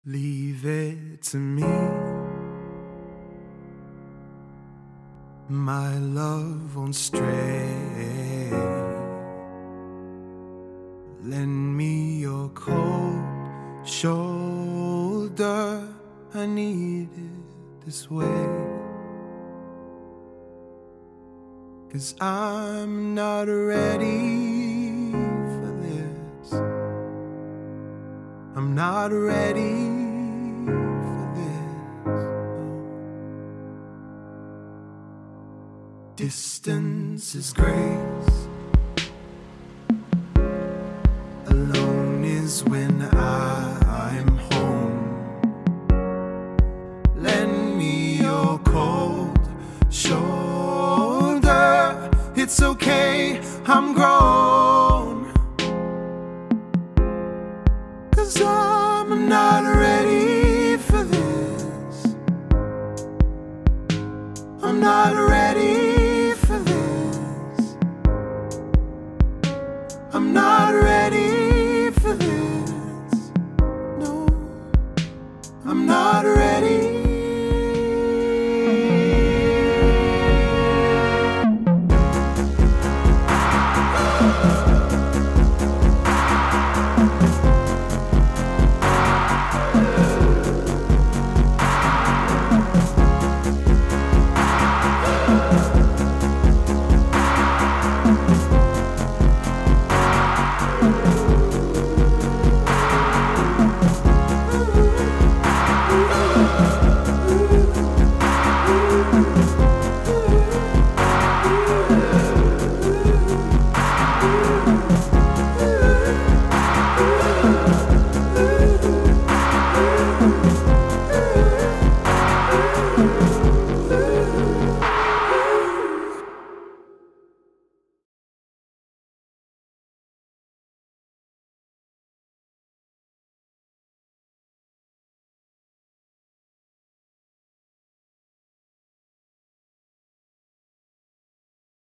Leave it to me, my love won't stray. Lend me your cold shoulder, I need it this way. 'Cause I'm not ready for this. I'm not ready for this. No. Distance is grace.